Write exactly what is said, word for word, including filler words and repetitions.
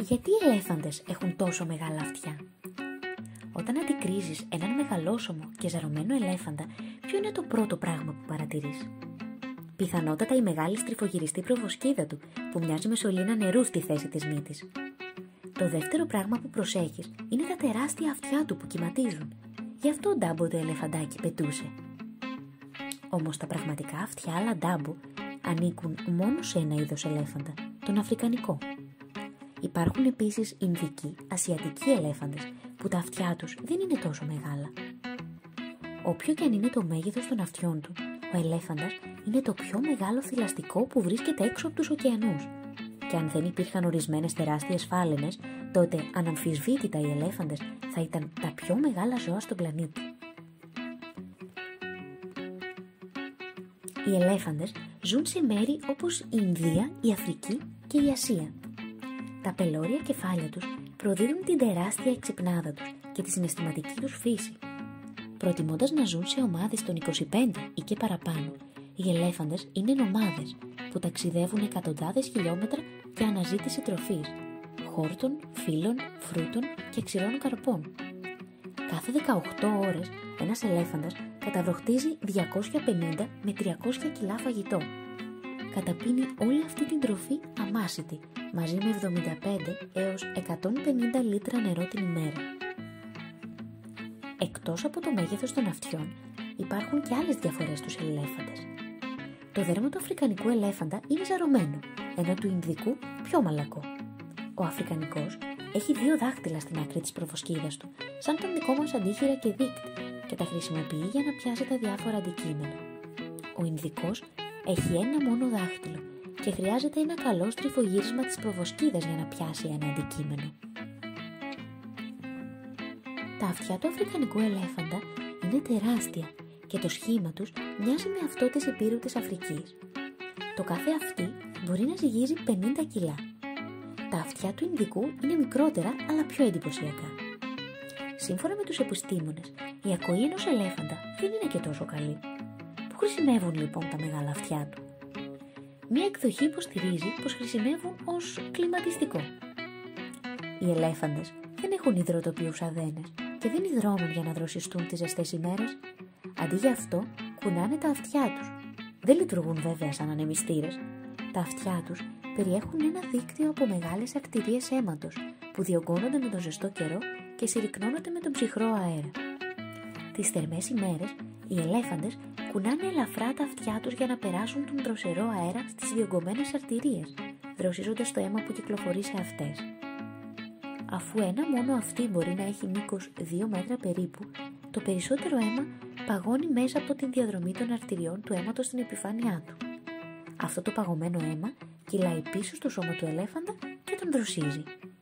Γιατί οι ελέφαντες έχουν τόσο μεγάλα αυτιά? Όταν αντικρίζεις έναν μεγαλόσωμο και ζαρωμένο ελέφαντα, ποιο είναι το πρώτο πράγμα που παρατηρείς? Πιθανότατα η μεγάλη στριφογυριστή προβοσκίδα του, που μοιάζει με σωλήνα νερού στη θέση της μύτης. Το δεύτερο πράγμα που προσέχεις είναι τα τεράστια αυτιά του που κυματίζουν. Γι' αυτό ο Ντάμπο το ελεφαντάκι πετούσε. Όμως τα πραγματικά αυτιά Λαντάμπο ανήκουν μόνο σε ένα είδος ελέφαντα, τον αφρικανικό. Υπάρχουν επίσης Ινδικοί, ασιατικοί ελέφαντες, που τα αυτιά τους δεν είναι τόσο μεγάλα. Όποιο και αν είναι το μέγεθος των αυτιών του, ο ελέφαντας είναι το πιο μεγάλο θηλαστικό που βρίσκεται έξω από τους ωκεανούς. Και αν δεν υπήρχαν ορισμένες τεράστιες φάλαινες, τότε αναμφισβήτητα οι ελέφαντες θα ήταν τα πιο μεγάλα ζώα στον πλανήτη. Οι ελέφαντες ζουν σε μέρη όπως η Ινδία, η Αφρική και η Ασία. Τα πελώρια κεφάλια τους προδίδουν την τεράστια εξυπνάδα τους και τη συναισθηματική τους φύση. Προτιμώντας να ζουν σε ομάδες των είκοσι πέντε ή και παραπάνω, οι ελέφαντες είναι νομάδες που ταξιδεύουν εκατοντάδες χιλιόμετρα για αναζήτηση τροφής, χόρτων, φύλων, φρούτων και ξηρών καρπών. Κάθε δεκαοκτώ ώρες ένας ελέφαντας καταβροχτίζει διακόσια πενήντα με τριακόσια κιλά φαγητό. Καταπίνει όλη αυτή την τροφή αμάσιτη, μαζί με εβδομήντα πέντε έως εκατόν πενήντα λίτρα νερό την ημέρα. Εκτός από το μέγεθος των αυτιών, υπάρχουν και άλλες διαφορές στους ελέφαντες. Το δέρμα του αφρικανικού ελέφαντα είναι ζαρωμένο, ενώ του Ινδικού πιο μαλακό. Ο αφρικανικός έχει δύο δάχτυλα στην άκρη της προβοσκίδας του, σαν τον δικό μας αντίχειρα και δείκτη, και τα χρησιμοποιεί για να πιάσει τα διάφορα αντικείμενα. Ο Ινδικός έχει ένα μόνο δάχτυλο και χρειάζεται ένα καλό στριφογύρισμα της προβοσκίδας για να πιάσει ένα αντικείμενο. Τα αυτιά του αφρικανικού ελέφαντα είναι τεράστια και το σχήμα τους μοιάζει με αυτό της υπήρου της Αφρικής. Το κάθε αυτί μπορεί να ζυγίζει πενήντα κιλά. Τα αυτιά του Ινδικού είναι μικρότερα αλλά πιο εντυπωσιακά. Σύμφωνα με τους επιστήμονες, η ακοή ενός ελέφαντα δεν είναι και τόσο καλή. Πού χρησιμεύουν λοιπόν τα μεγάλα αυτιά του? Μία εκδοχή υποστηρίζει πως χρησιμεύουν ως κλιματιστικό. Οι ελέφαντες δεν έχουν υδροτοποιούς αδένες και δεν υδρώνουν για να δροσιστούν τις ζεστές ημέρες. Αντί για αυτό, κουνάνε τα αυτιά τους. Δεν λειτουργούν βέβαια σαν ανεμιστήρες. Τα αυτιά τους περιέχουν ένα δίκτυο από μεγάλες ακτηρίες αίματος που διωγγώνονται με τον ζεστό καιρό και συρρυκνώνονται με τον ψυχρό αέρα. Τις θερμές ημέρες, οι ελέφαντες κουνάνε ελαφρά τα αυτιά τους για να περάσουν τον δροσερό αέρα στις διωγγωμένες αρτηρίες, δροσίζοντας το αίμα που κυκλοφορεί σε αυτές. Αφού ένα μόνο αυτί μπορεί να έχει μήκος δύο μέτρα περίπου, το περισσότερο αίμα παγώνει μέσα από την διαδρομή των αρτηριών του αίματος στην επιφάνειά του. Αυτό το παγωμένο αίμα κυλάει πίσω στο σώμα του ελέφαντα και τον δροσίζει.